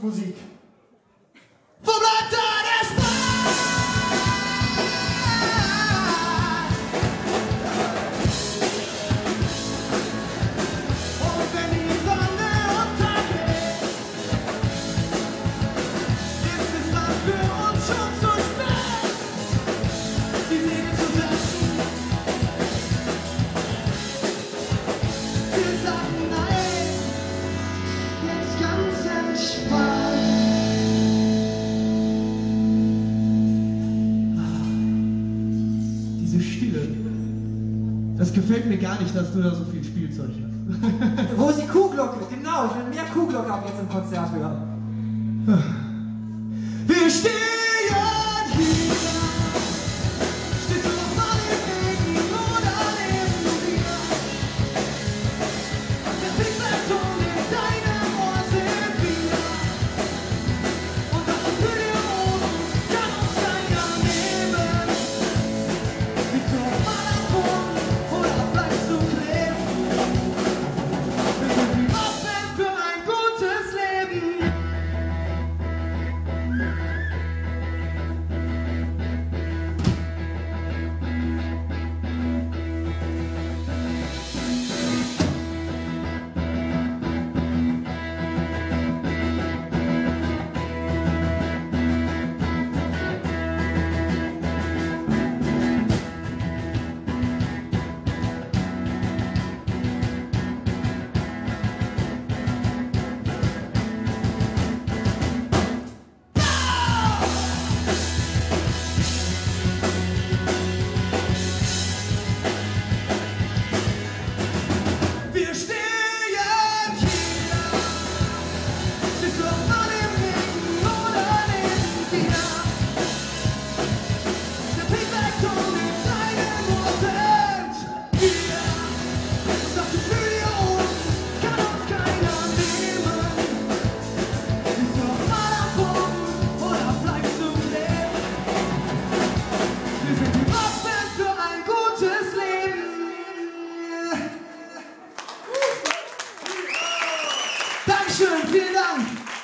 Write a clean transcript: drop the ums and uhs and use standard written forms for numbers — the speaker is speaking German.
Musik. Wo bleibt da der Spaß? Und wenn die Sonne untergeht, ist es dann für uns schon zu spät, die Segel zu setzen. Wir sagen nein, jetzt ganz entspannt. Diese Stille. Das gefällt mir gar nicht, dass du da so viel Spielzeug hast. Wo ist die Kuhglocke? Genau, ich will mehr Kuhglocke ab jetzt im Konzert hören. Wir stehen hier. Stehst du noch mal im Regen oder neben mir? Der Pixelton in deinem Ohr sind wir. Und das für die Ohren kann uns keiner nehmen. Liegst du auf meiner Form oder bleibst du kleben? Wir sind die Waffen für ein gutes Leben. Wir stehen hier. Stehst du auf meinem Regen oder neben dir? Der Pixelton in deinem Ohr sind wir. Und das Gefühl hier oben kann uns keiner nehmen. Liegst du auf meiner Form oder bleibst du kleben? Wir sind die Waffen für ein gutes Leben. Dankeschön, vielen Dank.